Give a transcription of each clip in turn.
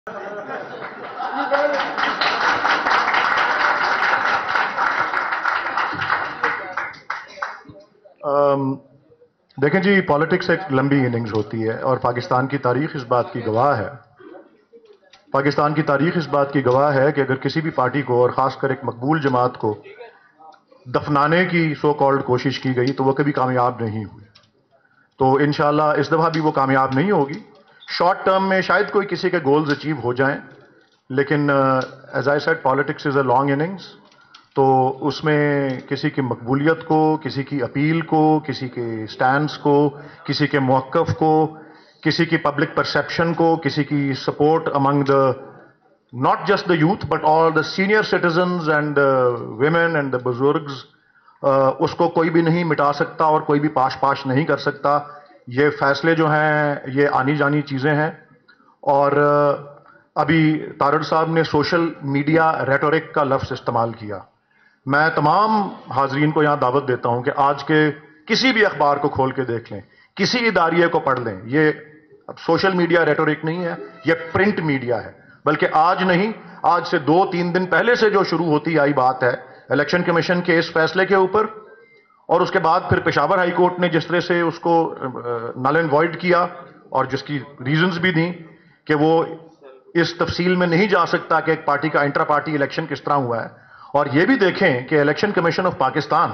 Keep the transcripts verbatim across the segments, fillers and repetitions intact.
देखें जी, पॉलिटिक्स एक लंबी इनिंग्स होती है और पाकिस्तान की तारीख इस बात की गवाह है पाकिस्तान की तारीख इस बात की गवाह है कि अगर किसी भी पार्टी को और ख़ासकर एक मकबूल जमात को दफनाने की सो कॉल्ड कोशिश की गई तो वो कभी कामयाब नहीं हुई। तो इंशाल्लाह इस दफ़ा भी वो कामयाब नहीं होगी। शॉर्ट टर्म में शायद कोई किसी के गोल्स अचीव हो जाएं, लेकिन as I said politics is a long innings. तो उसमें किसी की मकबूलियत को, किसी की अपील को, किसी के स्टैंड्स को, किसी के मौक़िफ़ को, किसी की पब्लिक परसेप्शन को, किसी की support among the not just the youth but all the senior citizens and women and the बुजुर्ग्स, उसको कोई भी नहीं मिटा सकता और कोई भी पाश पाश नहीं कर सकता। ये फैसले जो हैं ये आनी जानी चीज़ें हैं। और अभी तारड़ साहब ने सोशल मीडिया रेटोरिक का लफ्ज़ इस्तेमाल किया। मैं तमाम हाजरीन को यहाँ दावत देता हूँ कि आज के किसी भी अखबार को खोल के देख लें, किसी इदारिये को पढ़ लें। ये अब सोशल मीडिया रेटोरिक नहीं है, ये प्रिंट मीडिया है। बल्कि आज नहीं, आज से दो तीन दिन पहले से जो शुरू होती आई बात है इलेक्शन कमीशन के इस फैसले के ऊपर, और उसके बाद फिर पेशावर हाई कोर्ट ने जिस तरह से उसको नल एंड वॉइड किया और जिसकी रीजंस भी दी कि वो इस तफसील में नहीं जा सकता कि एक पार्टी का इंट्रा पार्टी इलेक्शन किस तरह हुआ है। और ये भी देखें कि इलेक्शन कमीशन ऑफ पाकिस्तान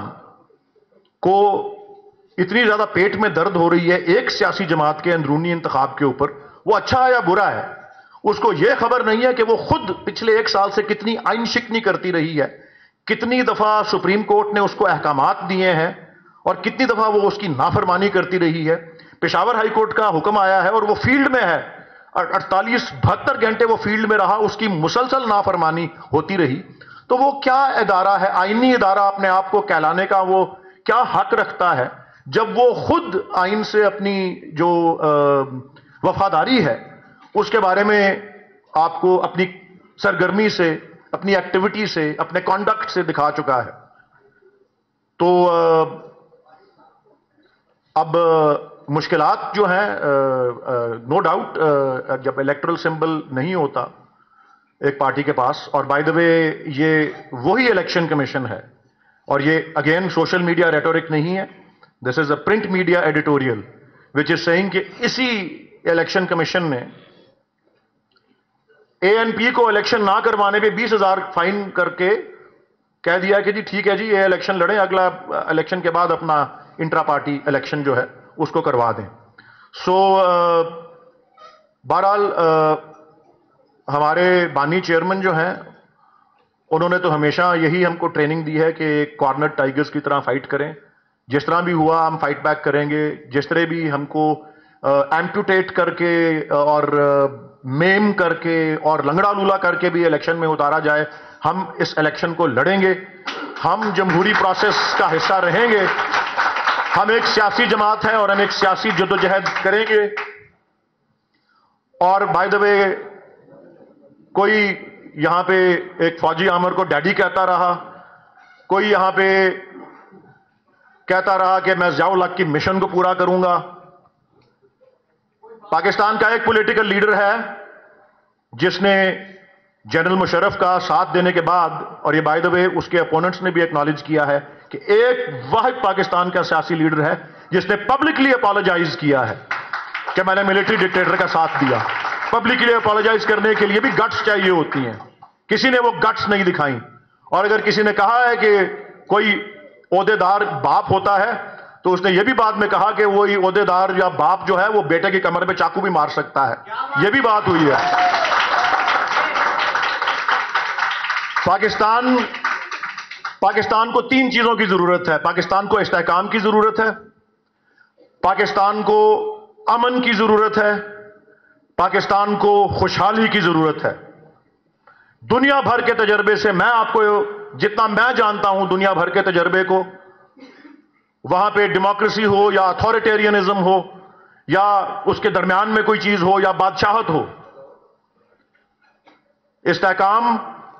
को इतनी ज्यादा पेट में दर्द हो रही है एक सियासी जमात के अंदरूनी इंतखाब के ऊपर, वो अच्छा है या बुरा है, उसको यह खबर नहीं है कि वो खुद पिछले एक साल से कितनी आइन शिकनी करती रही है, कितनी दफा सुप्रीम कोर्ट ने उसको अहकामात दिए हैं और कितनी दफा वो उसकी नाफरमानी करती रही है। पेशावर हाई कोर्ट का हुक्म आया है और वो फील्ड में है, अड़तालीस बहत्तर घंटे वो फील्ड में रहा, उसकी मुसलसल नाफरमानी होती रही। तो वो क्या इदारा है, आईनी इदारा अपने आप को कहलाने का वो क्या हक रखता है जब वो खुद आइन से अपनी जो वफादारी है उसके बारे में आपको अपनी सरगर्मी से, अपनी एक्टिविटी से, अपने कॉन्डक्ट से दिखा चुका है। तो अब मुश्किलात जो हैं, नो डाउट, जब इलेक्टोरल सिंबल नहीं होता एक पार्टी के पास, और बाय द वे ये वही इलेक्शन कमीशन है और ये अगेन सोशल मीडिया रेटोरिक नहीं है, this is a print media editorial which is saying कि इसी इलेक्शन कमीशन ने एएनपी को इलेक्शन ना करवाने पे बीस हजार फाइन करके कह दिया कि जी ठीक है जी, ये इलेक्शन लड़ें, अगला इलेक्शन के बाद अपना इंट्रा पार्टी इलेक्शन जो है उसको करवा दें। सो बहरहाल हमारे बानी चेयरमैन जो हैं उन्होंने तो हमेशा यही हमको ट्रेनिंग दी है कि कॉर्नर टाइगर्स की तरह फाइट करें, जिस तरह भी हुआ हम फाइट बैक करेंगे, जिस तरह भी हमको एम्प्यूटेट करके और मेम करके और लंगड़ा लूला करके भी इलेक्शन में उतारा जाए, हम इस इलेक्शन को लड़ेंगे। हम जमहूरी प्रोसेस का हिस्सा रहेंगे, हम एक सियासी जमात है और हम एक सियासी जद्दोजहद करेंगे। और बाय द वे कोई यहां पे एक फौजी आमर को डैडी कहता रहा, कोई यहां पे कहता रहा कि मैं ज़ियाउल हक की मिशन को पूरा करूंगा। पाकिस्तान का एक पॉलिटिकल लीडर है जिसने जनरल मुशर्रफ का साथ देने के बाद, और ये बाय द वे उसके अपोनेंट्स ने भी एक्नॉलेज किया है कि एक वाहिद पाकिस्तान का सियासी लीडर है जिसने पब्लिकली अपोलोजाइज किया है कि मैंने मिलिट्री डिक्टेटर का साथ दिया। पब्लिकली अपोलोजाइज करने के लिए भी गट्स चाहिए होती हैं, किसी ने वो गट्स नहीं दिखाई। और अगर किसी ने कहा है कि कोई ओहदेदार बाप होता है तो उसने ये भी बाद में कहा कि वो ओहदेदार या बाप जो है वो बेटे की कमर में चाकू भी मार सकता है, ये भी बात हुई है। पाकिस्तान पाकिस्तान को तीन चीजों की जरूरत है। पाकिस्तान को इस्तेहकाम की जरूरत है, पाकिस्तान को अमन की जरूरत है, पाकिस्तान को खुशहाली की जरूरत है। दुनिया भर के तजर्बे से मैं आपको जितना मैं जानता हूं, दुनिया भर के तजर्बे को, वहां पे डेमोक्रेसी हो या अथॉरिटेरियनिज्म हो या उसके दरमियान में कोई चीज हो या बादशाहत हो, इस्तेहकाम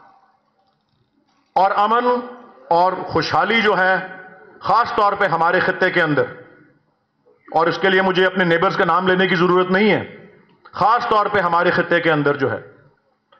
और अमन और खुशहाली जो है खास तौर पे हमारे खित्ते के अंदर, और इसके लिए मुझे अपने नेबर्स का नाम लेने की जरूरत नहीं है, खास तौर पे हमारे खित्ते के अंदर जो है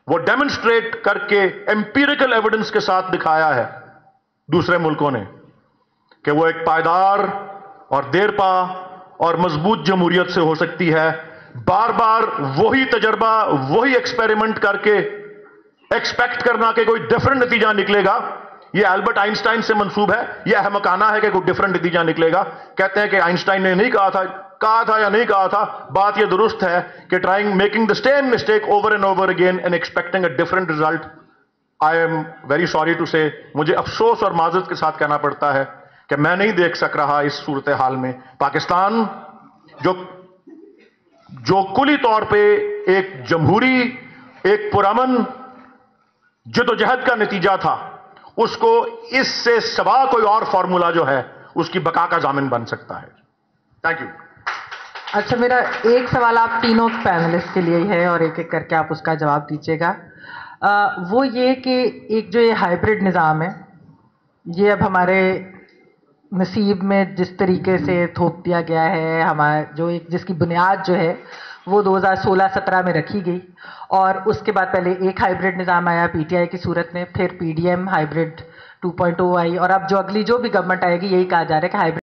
वो डेमोन्स्ट्रेट करके एम्पिरिकल एविडेंस के साथ दिखाया है दूसरे मुल्कों ने कि वो एक पायदार और देरपा और मजबूत जमहूरियत से हो सकती है। बार बार वही तजर्बा, वही एक्सपेरिमेंट करके एक्सपेक्ट करना कि कोई डिफरेंट नतीजा निकलेगा, यह एल्बर्ट आइंस्टाइन से मंसूब है। यह अहमकाना है कि कोई डिफरेंट नतीजा निकलेगा। कहते हैं कि आइंस्टाइन ने नहीं कहा था कहा था या नहीं कहा था, बात यह दुरुस्त है कि trying making the same mistake over and over again and expecting a different result. I am very sorry to say, मुझे अफसोस और माजरत के साथ कहना पड़ता है कि मैं नहीं देख सक रहा इस सूरत हाल में पाकिस्तान जो जो कुली तौर पे एक जमहूरी, एक पुरअमन जदोजहद का नतीजा था, उसको इससे सवा कोई और फार्मूला जो है उसकी बका का जामिन बन सकता है। Thank you. अच्छा, मेरा एक सवाल आप तीनों पैनलिस्ट के लिए ही है और एक एक करके आप उसका जवाब दीजिएगा। वो ये कि एक जो ये हाइब्रिड निज़ाम है, ये अब हमारे नसीब में जिस तरीके से थोप दिया गया है, हमारा जो एक जिसकी बुनियाद जो है वो दो हज़ार सोलह सत्रह में रखी गई, और उसके बाद पहले एक हाइब्रिड निज़ाम आया पीटीआई की सूरत में, फिर PDM hybrid two point O आई, और अब जो अगली जो भी गवर्नमेंट आएगी यही कहा जा रहा है कि हाइब्रिड